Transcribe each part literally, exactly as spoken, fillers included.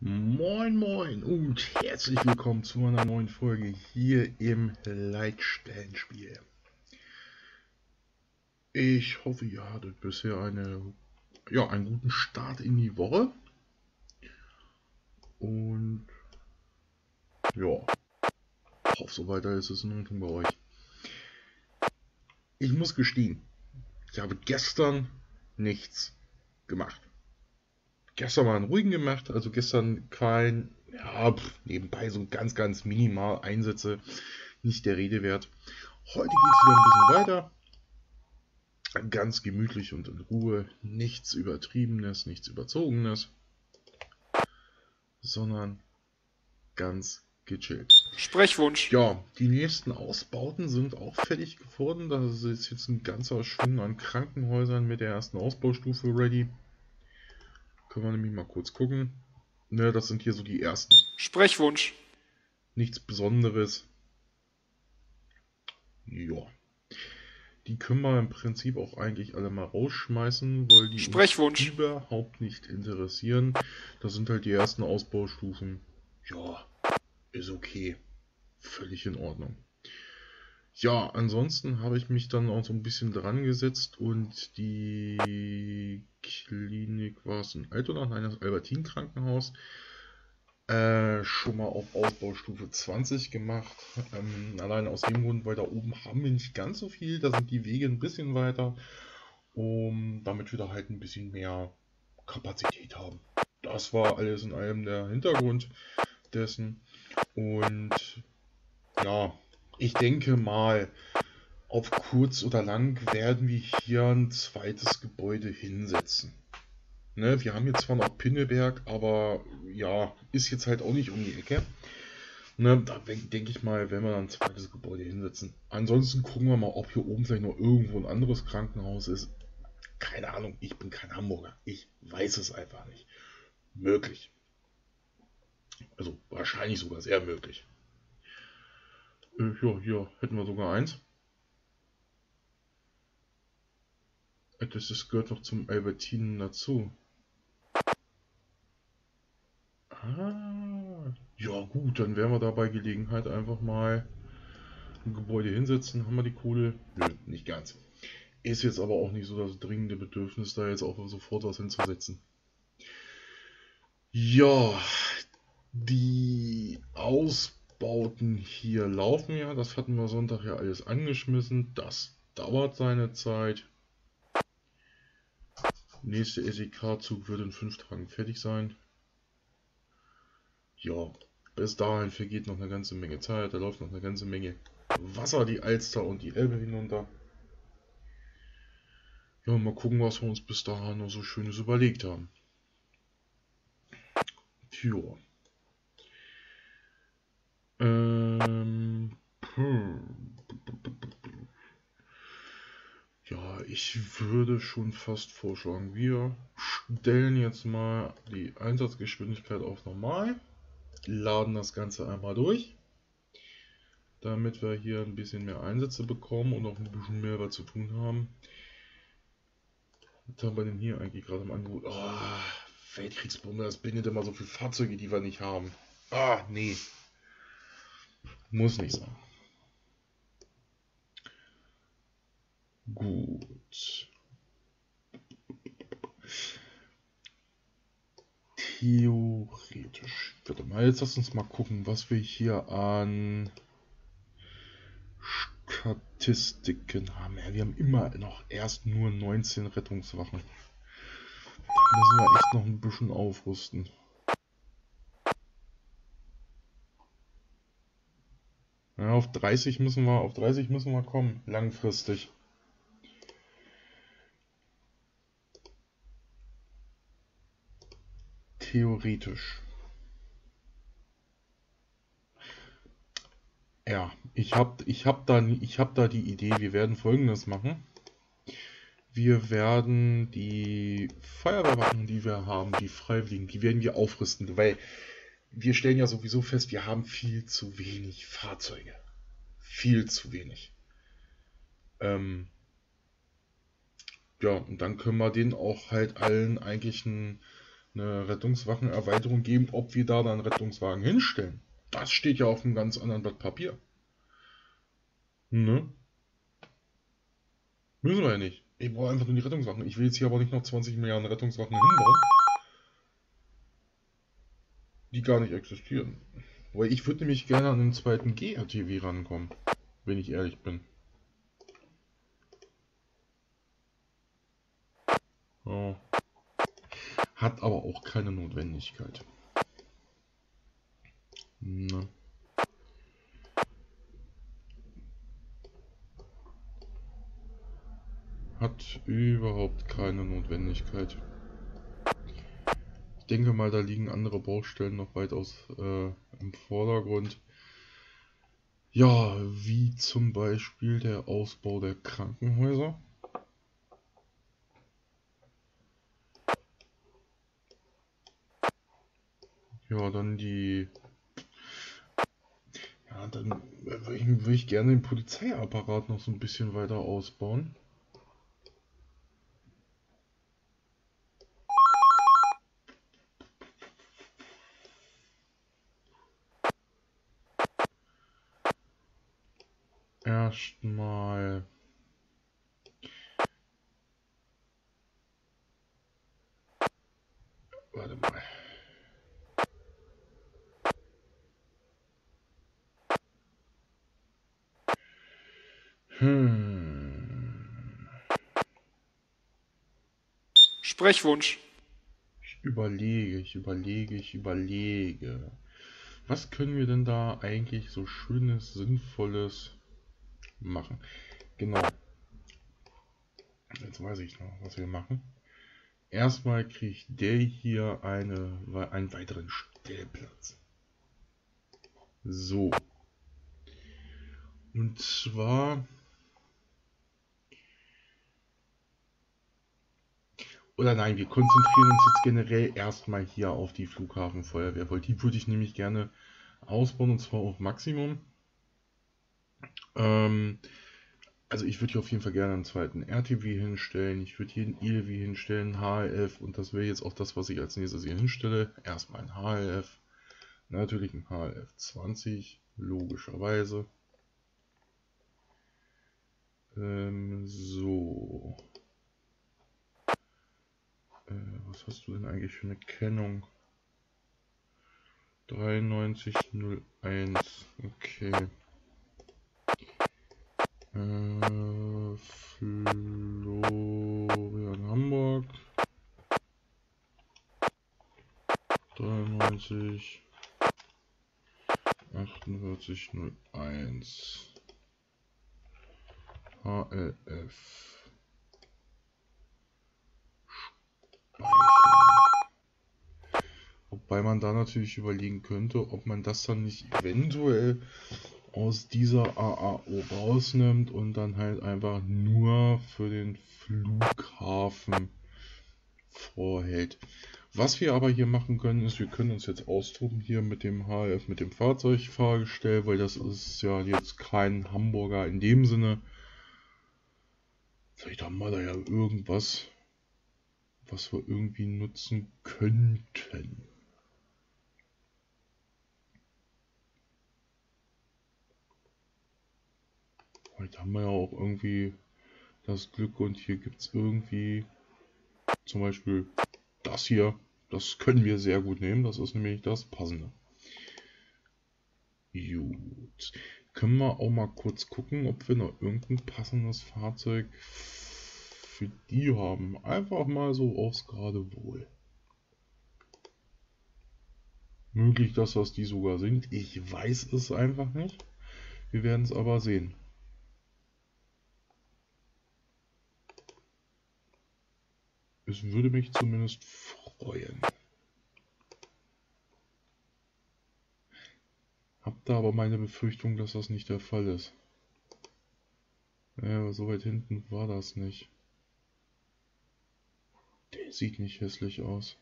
Moin Moin und herzlich willkommen zu einer neuen Folge hier im Leitstellenspiel. Ich hoffe, ihr hattet bisher eine, ja, einen guten Start in die Woche. Und ja, hoffe, so weiter ist es in Ordnung bei euch. Ich muss gestehen, ich habe gestern nichts gemacht. Gestern mal einen ruhigen gemacht, also gestern kein, ja, pff, nebenbei so ganz, ganz minimal Einsätze, nicht der Rede wert. Heute geht es wieder ein bisschen weiter. Ganz gemütlich und in Ruhe, nichts Übertriebenes, nichts Überzogenes, sondern ganz gechillt. Sprechwunsch. Ja, die nächsten Ausbauten sind auch fertig geworden. Da ist jetzt ein ganzer Schwung an Krankenhäusern mit der ersten Ausbaustufe ready. Können wir nämlich mal kurz gucken. Ne, das sind hier so die ersten. Sprechwunsch. Nichts Besonderes. Ja. Die können wir im Prinzip auch eigentlich alle mal rausschmeißen, weil die Sprechwunsch. uns überhaupt nicht interessieren. Das sind halt die ersten Ausbaustufen. Ja, ist okay. Völlig in Ordnung. Ja, ansonsten habe ich mich dann auch so ein bisschen dran gesetzt und die Klinik, war es in Altona? Nein, das Albertin-Krankenhaus. Äh, schon mal auf Ausbaustufe zwanzig gemacht. Ähm, allein aus dem Grund, weil da oben haben wir nicht ganz so viel. Da sind die Wege ein bisschen weiter, um damit wir da halt ein bisschen mehr Kapazität haben. Das war alles in allem der Hintergrund dessen. Und ja, ich denke mal, auf kurz oder lang werden wir hier ein zweites Gebäude hinsetzen. Ne, wir haben jetzt zwar noch Pinneberg, aber ja, ist jetzt halt auch nicht um die Ecke. Ne, da denke ich mal, wenn wir dann ein zweites Gebäude hinsetzen. Ansonsten gucken wir mal, ob hier oben vielleicht noch irgendwo ein anderes Krankenhaus ist. Keine Ahnung, ich bin kein Hamburger. Ich weiß es einfach nicht. Möglich. Also wahrscheinlich sogar sehr möglich. Äh, ja, hier hätten wir sogar eins. Das ist, gehört noch zum Albertinen dazu. Ah, ja gut, dann werden wir da bei Gelegenheit einfach mal ein Gebäude hinsetzen. Haben wir die Kohle? Nö, nicht ganz. Ist jetzt aber auch nicht so das dringende Bedürfnis, da jetzt auch sofort was hinzusetzen. Ja, die Ausbauten hier laufen ja. Das hatten wir Sonntag ja alles angeschmissen. Das dauert seine Zeit. Nächste S E K-Zug wird in fünf Tagen fertig sein. Ja, bis dahin vergeht noch eine ganze Menge Zeit, da läuft noch eine ganze Menge Wasser die Alster und die Elbe hinunter. Ja, mal gucken, was wir uns bis dahin noch so Schönes überlegt haben. Tja. Ähm. Hm. Ja, ich würde schon fast vorschlagen, wir stellen jetzt mal die Einsatzgeschwindigkeit auf normal. Laden das Ganze einmal durch, damit wir hier ein bisschen mehr Einsätze bekommen und auch ein bisschen mehr was zu tun haben. Was haben wir denn hier eigentlich gerade im Angebot? Oh, Weltkriegsbombe, das bindet immer so viele Fahrzeuge, die wir nicht haben. Ah, nee. Muss nicht sein. Gut. Theoretisch. Warte mal, jetzt lass uns mal gucken, was wir hier an Statistiken haben. Ja, wir haben immer noch erst nur neunzehn Rettungswachen. Da müssen wir echt noch ein bisschen aufrüsten. Ja, auf dreißig müssen wir, auf dreißig müssen wir kommen, langfristig. Theoretisch. Ja, ich habe ich hab da, ich hab da die Idee, wir werden Folgendes machen. Wir werden die Feuerwehrwachen, die wir haben, die Freiwilligen, die werden wir aufrüsten, weil wir stellen ja sowieso fest, wir haben viel zu wenig Fahrzeuge. Viel zu wenig. Ähm, ja, und dann können wir denen auch halt allen eigentlich ein eine Rettungswachenerweiterung geben, ob wir da dann Rettungswagen hinstellen. Das steht ja auf einem ganz anderen Blatt Papier. Ne? Müssen wir ja nicht. Ich brauche einfach nur die Rettungswachen. Ich will jetzt hier aber nicht noch zwanzig Milliarden Rettungswachen hinbauen, die gar nicht existieren. Weil ich würde nämlich gerne an den zweiten G R T W rankommen, wenn ich ehrlich bin. Oh. Hat aber auch keine Notwendigkeit. Ne. Hat überhaupt keine Notwendigkeit. Ich denke mal, da liegen andere Baustellen noch weitaus äh, im Vordergrund. Ja, wie zum Beispiel der Ausbau der Krankenhäuser. Ja, dann die... Ja, dann würde ich, würd ich gerne den Polizeiapparat noch so ein bisschen weiter ausbauen. Erstmal... Warte mal. Hm. Sprechwunsch. Ich überlege, ich überlege, ich überlege. Was können wir denn da eigentlich so Schönes, Sinnvolles machen? Genau. Jetzt weiß ich noch, was wir machen. Erstmal kriegt der hier eine, einen weiteren Stellplatz. So. Und zwar... Oder nein, wir konzentrieren uns jetzt generell erstmal hier auf die Flughafenfeuerwehr, weil die würde ich nämlich gerne ausbauen, und zwar auf Maximum. Ähm, also ich würde hier auf jeden Fall gerne einen zweiten R T W hinstellen, ich würde hier einen I L W hinstellen, H L F, und das wäre jetzt auch das, was ich als nächstes hier hinstelle. Erstmal ein H L F, natürlich ein H L F zwanzig, logischerweise. Ähm, so... Was hast du denn eigentlich für eine Kennung? dreiundneunzig null eins. Okay. Äh, Florian Hamburg. dreiundneunzig achtundvierzig null eins. H L F. Wobei man da natürlich überlegen könnte, ob man das dann nicht eventuell aus dieser A A O rausnimmt und dann halt einfach nur für den Flughafen vorhält. Was wir aber hier machen können, ist, wir können uns jetzt austoben hier mit dem H L F, mit dem Fahrzeugfahrgestell, weil das ist ja jetzt kein Hamburger in dem Sinne. Vielleicht haben wir da ja irgendwas, was wir irgendwie nutzen könnten. Heute haben wir ja auch irgendwie das Glück, und hier gibt es irgendwie zum Beispiel das hier. Das können wir sehr gut nehmen. Das ist nämlich das Passende. Gut. Können wir auch mal kurz gucken, ob wir noch irgendein passendes Fahrzeug für die haben. Einfach mal so aufs Geradewohl. Möglich, dass das die sogar sind. Ich weiß es einfach nicht. Wir werden es aber sehen. Es würde mich zumindest freuen. Hab da aber meine Befürchtung, dass das nicht der Fall ist. Ja, so weit hinten war das nicht. Der sieht nicht hässlich aus.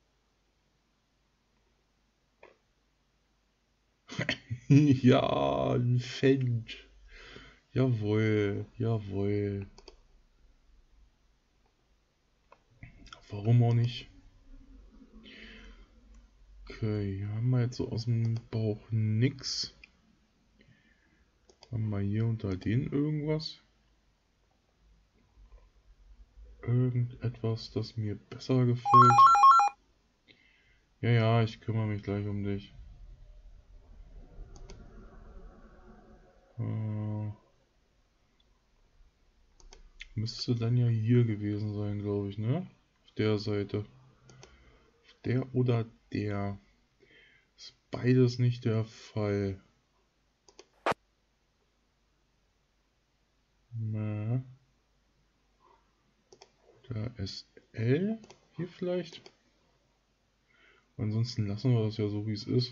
Ja, ein Fendt. Jawohl, jawohl. Warum auch nicht? Okay, hier haben wir jetzt so aus dem Bauch nix. Haben wir hier unter denen irgendwas? Irgendetwas, das mir besser gefällt? Ja, ja, ich kümmere mich gleich um dich. Äh, müsste dann ja hier gewesen sein, glaube ich, ne? Auf der Seite. Auf der oder der. Ist beides nicht der Fall. Na. Da ist L. Hier vielleicht. Ansonsten lassen wir das ja so, wie es ist.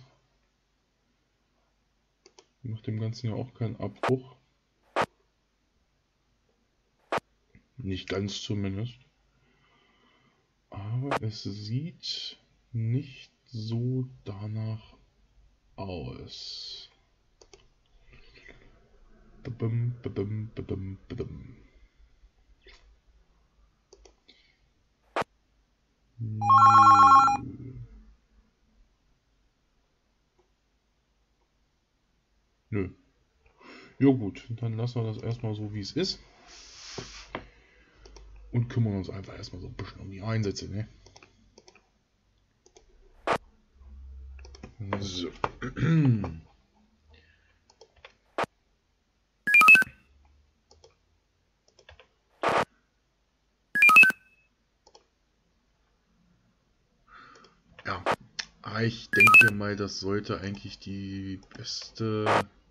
Macht dem Ganzen ja auch keinen Abbruch. Nicht ganz zumindest. Aber es sieht nicht so danach aus. Babum, babum, babum, babum. Nö. Nö. Ja gut, dann lassen wir das erstmal so, wie es ist. Und kümmern uns einfach erstmal so ein bisschen um die Einsätze, ne? So. Ja, ich denke mal, das sollte eigentlich die beste...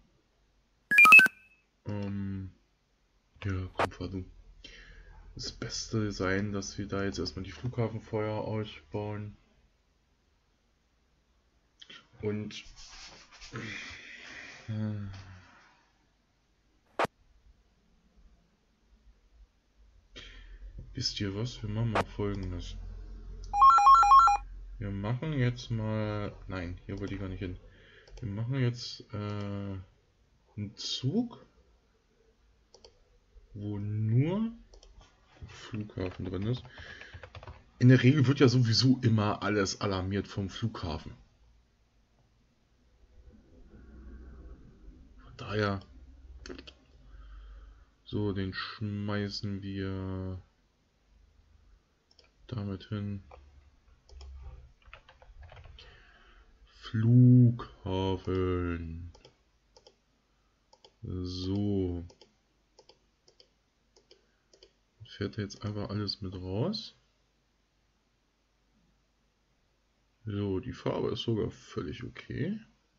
Ähm, ja, komm, fahr du. Das Beste sein, dass wir da jetzt erstmal die Flughafenfeuer ausbauen. Und... Hm, wisst ihr was? Wir machen mal Folgendes. Wir machen jetzt mal... Nein, hier wollte ich gar nicht hin. Wir machen jetzt äh, einen Zug, wo nur Flughafen drin ist. In der Regel wird ja sowieso immer alles alarmiert vom Flughafen. Von daher... So, den schmeißen wir damit hin. Flughafen. So. Fährt jetzt einfach alles mit raus. So, die Farbe ist sogar völlig okay.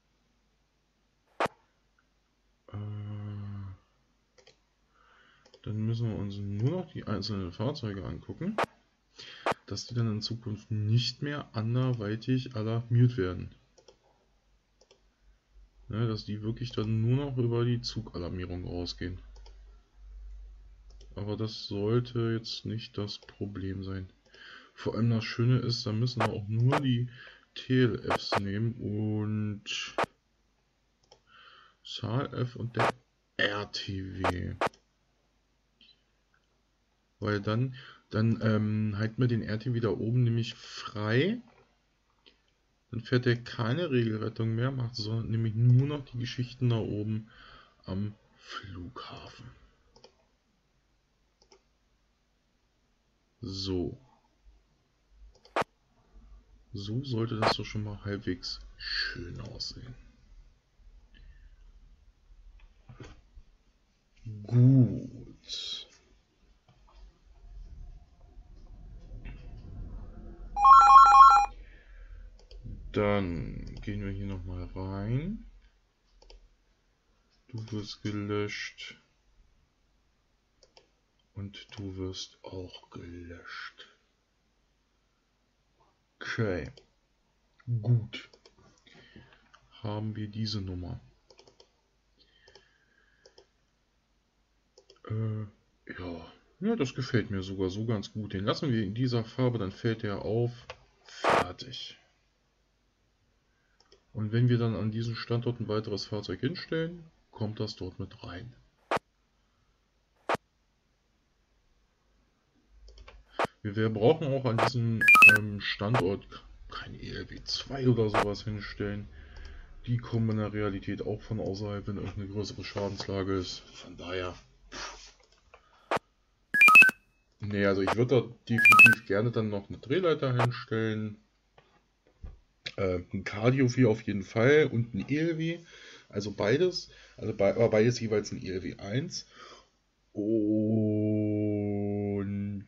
Äh, dann müssen wir uns nur noch die einzelnen Fahrzeuge angucken, dass die dann in Zukunft nicht mehr anderweitig alarmiert werden. Ja, dass die wirklich dann nur noch über die Zugalarmierung rausgehen. Aber das sollte jetzt nicht das Problem sein. Vor allem das Schöne ist, da müssen wir auch nur die T L Fs nehmen und S H F und der R T W. Weil dann, dann ähm, halten wir den R T W da oben nämlich frei. Dann fährt er keine Regelrettung mehr, macht sondern nämlich nur noch die Geschichten da oben am Flughafen. So. So sollte das doch schon mal halbwegs schön aussehen. Gut. Dann gehen wir hier nochmal rein. Du wirst gelöscht. Und du wirst auch gelöscht. Okay. Gut. Haben wir diese Nummer. Äh, ja. Ja, das gefällt mir sogar so ganz gut. Den lassen wir in dieser Farbe, dann fällt er auf. Fertig. Und wenn wir dann an diesem Standort ein weiteres Fahrzeug hinstellen, kommt das dort mit rein. Wir brauchen auch an diesem ähm, Standort kein E L W zwei oder sowas hinstellen. Die kommen in der Realität auch von außerhalb, wenn irgendeine größere Schadenslage ist. Von daher. Nee, also ich würde da definitiv gerne dann noch eine Drehleiter hinstellen. Äh, ein Cardio vier auf jeden Fall und ein E L W. Also beides. Also be aber beides jeweils ein E L W eins. Und.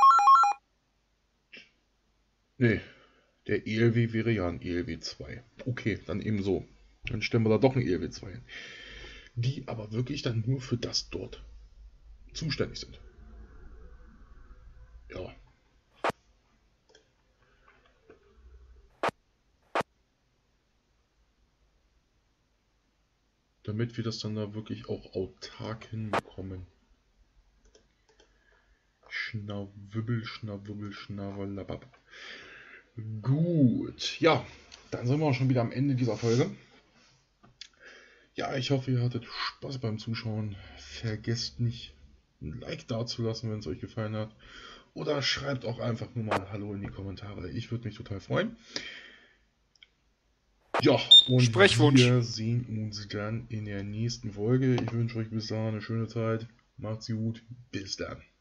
Nee, der E L W wäre ja ein E L W zwei. Okay, dann eben so. Dann stellen wir da doch ein E L W zwei hin. Die aber wirklich dann nur für das dort zuständig sind. Ja. Damit wir das dann da wirklich auch autark hinbekommen. Schnawwibbel, schnawwibbel, schnawwalabab. Gut, ja, dann sind wir auch schon wieder am Ende dieser Folge. Ja, ich hoffe, ihr hattet Spaß beim Zuschauen. Vergesst nicht, ein Like dazulassen, wenn es euch gefallen hat. Oder schreibt auch einfach nur mal Hallo in die Kommentare. Ich würde mich total freuen. Ja, und Sprechwunsch. wir sehen uns dann in der nächsten Folge. Ich wünsche euch bis dahin eine schöne Zeit. Macht's gut. Bis dann.